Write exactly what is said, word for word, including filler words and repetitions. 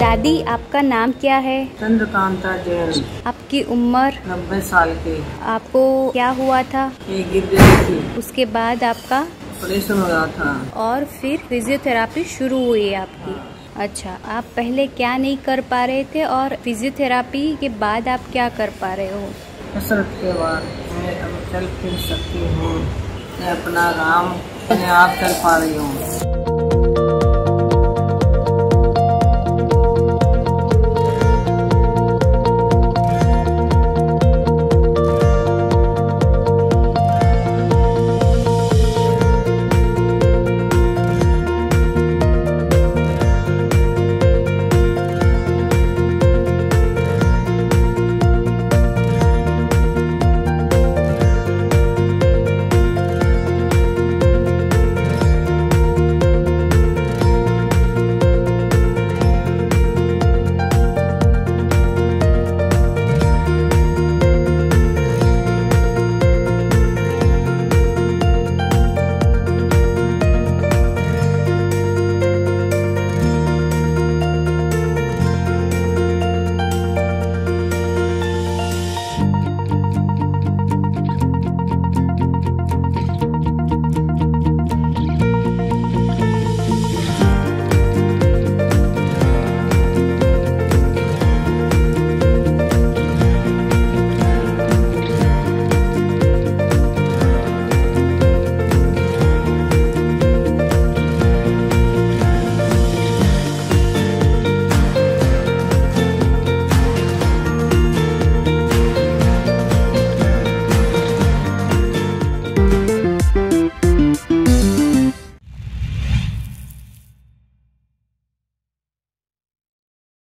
दादी, आपका नाम क्या है? चंद्रकांता जैन। आपकी उम्र? नब्बे साल की। आपको क्या हुआ था? ये गिर गई थी। उसके बाद आपका ऑपरेशन हो गया था और फिर फिजियोथेरापी शुरू हुई आपकी। हाँ। अच्छा, आप पहले क्या नहीं कर पा रहे थे और फिजियोथेरापी के बाद आप क्या कर पा रहे हो? कसरत के बाद मैं अब चल फिर सकती हूँ। मैं अपना काम अपने आप कर पा रही हूँ।